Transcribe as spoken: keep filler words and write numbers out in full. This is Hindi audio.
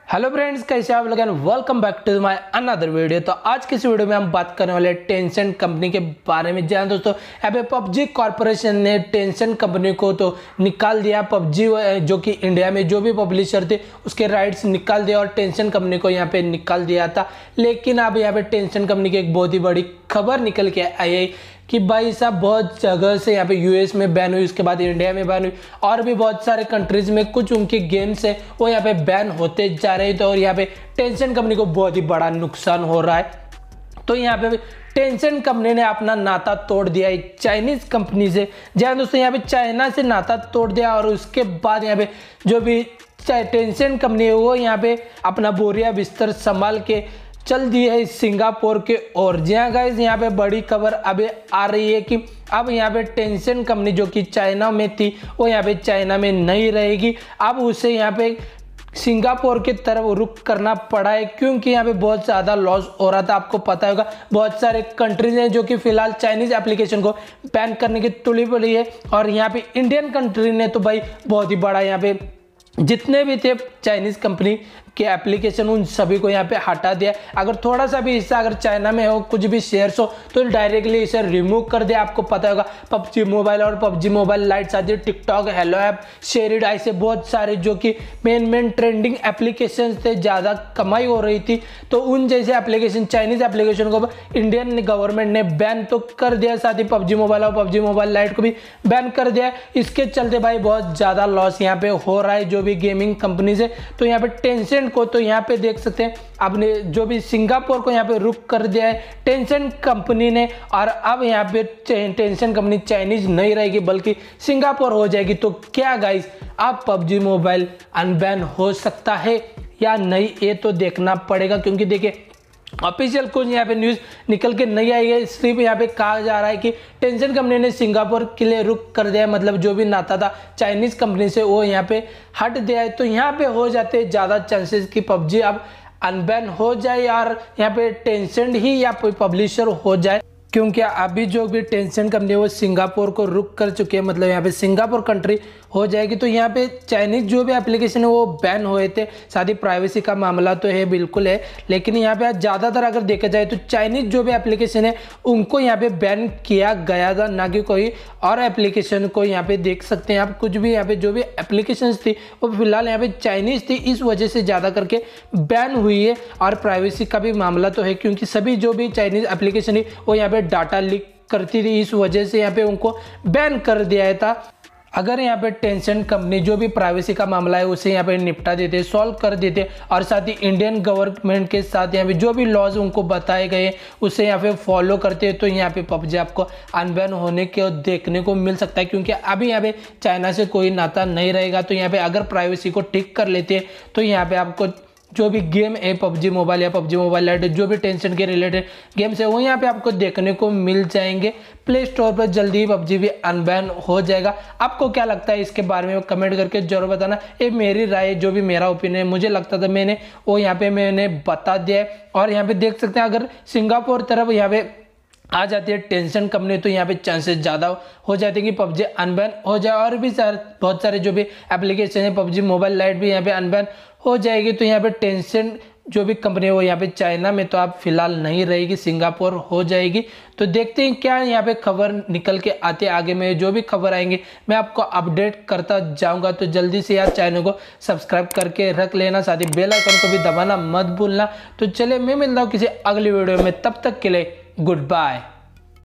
हेलो फ्रेंड्स, कैसे आप लोग? Welcome back to my another video. तो आज की इस वीडियो में हम बात करने वाले टेंसेंट कंपनी के बारे में। जहाँ दोस्तों यहाँ पे पबजी कॉर्पोरेशन ने टेंसेंट कंपनी को तो निकाल दिया। पबजी जो कि इंडिया में जो भी पब्लिशर थे उसके राइट्स निकाल दिया और टेंसेंट कंपनी को यहाँ पे निकाल दिया था। लेकिन अब यहाँ पे टेंसेंट कंपनी की एक बहुत ही बड़ी खबर निकल के आई है कि भाई साहब बहुत जगह से यहाँ पे यूएस में बैन हुई, उसके बाद इंडिया में बैन हुई और भी बहुत सारे कंट्रीज में कुछ उनके गेम्स है वो यहाँ पे बैन होते जा रहे थे और यहाँ पे टेंसेंट कंपनी को बहुत ही बड़ा नुकसान हो रहा है। तो यहाँ पे टेंसेंट कंपनी ने अपना नाता तोड़ दिया है चाइनीज कंपनी से। जहाँ दोस्तों यहाँ पे चाइना से नाता तोड़ दिया और उसके बाद यहाँ पे जो भी टेंसेंट कंपनी है वो यहाँ पे अपना बोरिया बिस्तर संभाल के चल दी है सिंगापुर के ओर। जहाँ गाइस यहाँ पे बड़ी खबर अभी आ रही है कि अब यहाँ पे टेंसेंट कंपनी जो कि चाइना में थी वो यहाँ पे चाइना में नहीं रहेगी। अब उसे यहाँ पे सिंगापुर की तरफ रुख करना पड़ा है क्योंकि यहाँ पे बहुत ज़्यादा लॉस हो रहा था। आपको पता होगा बहुत सारे कंट्रीज हैं जो कि फिलहाल चाइनीज एप्लीकेशन को बैन करने की तुली पड़ी है और यहाँ पे इंडियन कंट्री ने तो भाई बहुत ही बड़ा यहाँ पे जितने भी थे चाइनीज कंपनी के एप्लीकेशन उन सभी को यहाँ पे हटा दिया। अगर थोड़ा सा भी हिस्सा अगर चाइना में हो, कुछ भी शेयर्स हो तो डायरेक्टली इसे रिमूव कर दिया। आपको पता होगा पबजी मोबाइल और पबजी मोबाइल लाइट आती है, टिकटॉक, हेलो ऐप, शेयरिड, ऐसे बहुत सारे जो कि मेन मेन ट्रेंडिंग एप्लीकेशन थे, ज़्यादा कमाई हो रही थी। तो उन जैसे एप्लीकेशन चाइनीज एप्लीकेशन को इंडियन गवर्नमेंट ने बैन तो कर दिया, साथ ही पबजी मोबाइल और पबजी मोबाइल लाइट को भी बैन कर दिया। इसके चलते भाई बहुत ज़्यादा लॉस यहाँ पे हो रहा है जो भी गेमिंग कंपनीज है। तो यहाँ पे टेंसेंट को तो यहाँ पे देख सकते हैं आपने जो भी सिंगापुर को यहाँ पे रुक कर दिया है टेंसेंट कंपनी ने और अब यहाँ पे टेंसेंट कंपनी चाइनीज नहीं रहेगी बल्कि सिंगापुर हो जाएगी। तो क्या गाइस अब पबजी मोबाइल अनबैन हो सकता है या नहीं, ये तो देखना पड़ेगा क्योंकि देखिए ऑफिशियल कुछ यहाँ पे न्यूज़ निकल के नहीं आई है। सिर्फ यहाँ पे कहा जा रहा है कि टेंसेंट कंपनी ने सिंगापुर के लिए रुक कर दिया है, मतलब जो भी नाता था चाइनीज कंपनी से वो यहाँ पे हट दिया है। तो यहाँ पे हो जाते हैं ज़्यादा चांसेस कि पबजी अब अनबैन हो जाए और यहाँ पे टेंसेंट ही या कोई पब्लिशर हो जाए, क्योंकि अभी जो भी टेंसेंट कंपनी है वो सिंगापुर को रुक कर चुके हैं, मतलब यहाँ पे सिंगापुर कंट्री हो जाएगी। तो यहाँ पे चाइनीज जो भी एप्लीकेशन है वो बैन हुए थे। साथ ही प्राइवेसी का मामला तो है, बिल्कुल है, लेकिन यहाँ पे ज़्यादातर अगर देखा जाए तो चाइनीज जो भी एप्लीकेशन है उनको यहाँ पे बैन किया गया था, ना कि कोई और एप्लीकेशन को। यहाँ पे देख सकते हैं आप कुछ भी यहाँ पे जो भी एप्लीकेशन थी वो फिलहाल यहाँ पे चाइनीज थी, इस वजह से ज़्यादा करके बैन हुई है। और प्राइवेसी का भी मामला तो है क्योंकि सभी जो भी चाइनीज एप्लीकेशन है वो यहाँ पे डाटा लीक करती थी, इस वजह से यहाँ पे उनको बैन कर दिया था। अगर यहाँ पे टेंसेंट कंपनी जो भी प्राइवेसी का मामला है उसे यहाँ पे निपटा देते, सॉल्व कर देते और साथ ही इंडियन गवर्नमेंट के साथ यहाँ पे जो भी लॉज उनको बताए गए उसे यहाँ पे फॉलो करते तो यहाँ पे पबजी आपको अनबैन होने के देखने को मिल सकता है। क्योंकि अभी यहाँ पे चाइना से कोई नाता नहीं रहेगा। तो यहाँ पे अगर प्राइवेसी को ठीक कर लेते तो यहाँ पे आपको जो भी गेम है पबजी मोबाइल या पबजी मोबाइल लाइट जो भी टेंसेंट के रिलेटेड गेम्स है वो यहाँ पे आपको देखने को मिल जाएंगे। प्ले स्टोर पर जल्दी ही पबजी भी अनबैन हो जाएगा। आपको क्या लगता है इसके बारे में कमेंट करके जरूर बताना। ये मेरी राय, जो भी मेरा ओपिनियन है, मुझे लगता था मैंने वो यहाँ पे मैंने बता दिया है। और यहाँ पे देख सकते हैं अगर सिंगापुर तरफ यहाँ पे आ जाती है टेंसेंट कंपनी तो यहाँ पे चांसेस ज़्यादा हो जाते हैं कि पबजी अनबैन हो जाए और भी सारे बहुत सारे जो भी एप्लीकेशन है पबजी मोबाइल लाइट भी यहाँ पे अनबैन हो जाएगी। तो यहाँ पे टेंसेंट जो भी कंपनी है वो यहाँ पे चाइना में तो आप फिलहाल नहीं रहेगी, सिंगापुर हो जाएगी। तो देखते हैं क्या यहाँ पे खबर निकल के आते आगे में जो भी खबर आएंगे मैं आपको अपडेट करता जाऊँगा। तो जल्दी से यार चैनल को सब्सक्राइब करके रख लेना, साथ ही बेल आइकन को भी दबाना मत भूलना। तो चलिए मैं मिलता हूँ किसी अगली वीडियो में, तब तक के लिए गुड बाय।